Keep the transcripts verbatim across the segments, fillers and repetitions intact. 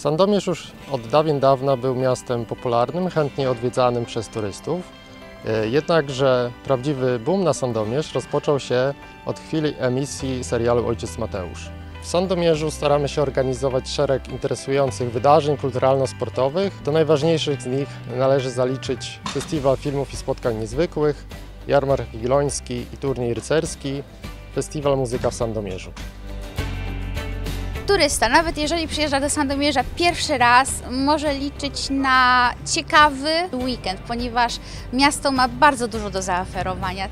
Sandomierz już od dawien dawna był miastem popularnym, chętnie odwiedzanym przez turystów. Jednakże prawdziwy boom na Sandomierz rozpoczął się od chwili emisji serialu Ojciec Mateusz. W Sandomierzu staramy się organizować szereg interesujących wydarzeń kulturalno-sportowych. Do najważniejszych z nich należy zaliczyć Festiwal Filmów i Spotkań Niezwykłych, Jarmark Jagielloński i Turniej Rycerski, Festiwal Muzyka w Sandomierzu. Turysta, nawet jeżeli przyjeżdża do Sandomierza pierwszy raz, może liczyć na ciekawy weekend, ponieważ miasto ma bardzo dużo do zaoferowania.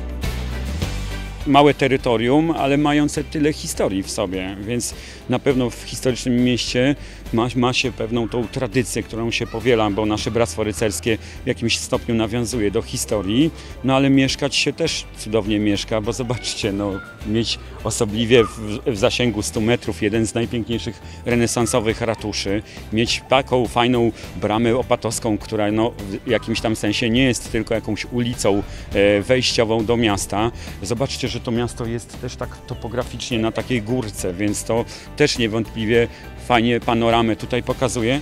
Małe terytorium, ale mające tyle historii w sobie, więc na pewno w historycznym mieście ma, ma się pewną tą tradycję, którą się powiela, bo nasze Bractwo Rycerskie w jakimś stopniu nawiązuje do historii, no ale mieszkać się też cudownie mieszka, bo zobaczcie, no, mieć osobliwie w, w zasięgu stu metrów jeden z najpiękniejszych renesansowych ratuszy, mieć taką fajną bramę opatowską, która no, w jakimś tam sensie nie jest tylko jakąś ulicą e, wejściową do miasta. Zobaczcie, że to miasto jest też tak topograficznie na takiej górce, więc to też niewątpliwie fajnie panoramę tutaj pokazuje.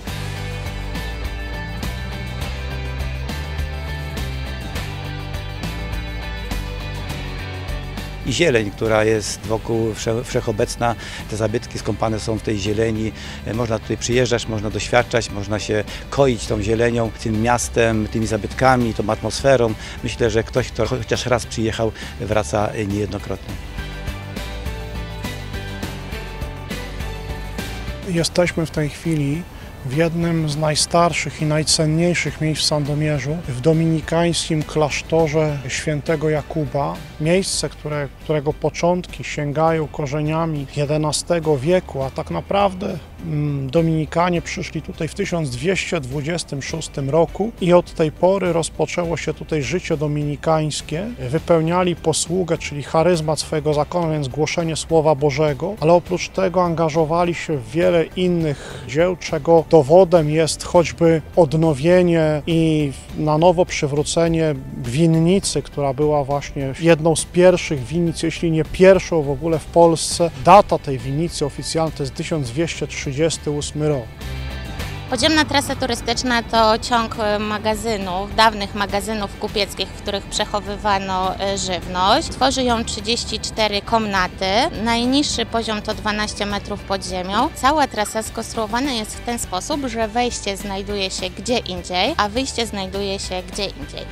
I zieleń, która jest wokół wszechobecna, te zabytki skąpane są w tej zieleni. Można tutaj przyjeżdżać, można doświadczać, można się koić tą zielenią, tym miastem, tymi zabytkami, tą atmosferą. Myślę, że ktoś, kto chociaż raz przyjechał, wraca niejednokrotnie. Jesteśmy w tej chwili w jednym z najstarszych i najcenniejszych miejsc w Sandomierzu, w dominikańskim klasztorze świętego Jakuba. Miejsce, które, którego początki sięgają korzeniami jedenastego wieku, a tak naprawdę mm, Dominikanie przyszli tutaj w tysiąc dwieście dwudziestym szóstym roku i od tej pory rozpoczęło się tutaj życie dominikańskie. Wypełniali posługę, czyli charyzmat swojego zakonu, więc głoszenie Słowa Bożego, ale oprócz tego angażowali się w wiele innych dzieł, czego dowodem jest choćby odnowienie i na nowo przywrócenie winnicy, która była właśnie jedną z pierwszych winnic, jeśli nie pierwszą w ogóle w Polsce. Data tej winnicy oficjalna to jest tysiąc dwieście trzydziesty ósmy rok. Podziemna trasa turystyczna to ciąg magazynów, dawnych magazynów kupieckich, w których przechowywano żywność. Tworzy ją trzydzieści cztery komnaty. Najniższy poziom to dwanaście metrów pod ziemią. Cała trasa skonstruowana jest w ten sposób, że wejście znajduje się gdzie indziej, a wyjście znajduje się gdzie indziej.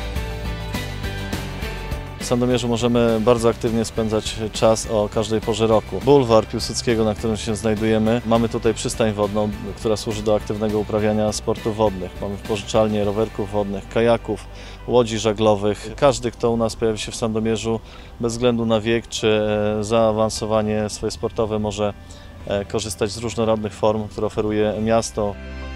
W Sandomierzu możemy bardzo aktywnie spędzać czas o każdej porze roku. Bulwar Piłsudskiego, na którym się znajdujemy. Mamy tutaj przystań wodną, która służy do aktywnego uprawiania sportów wodnych. Mamy wypożyczalnię rowerków wodnych, kajaków, łodzi żaglowych. Każdy, kto u nas pojawi się w Sandomierzu, bez względu na wiek czy zaawansowanie swoje sportowe, może korzystać z różnorodnych form, które oferuje miasto.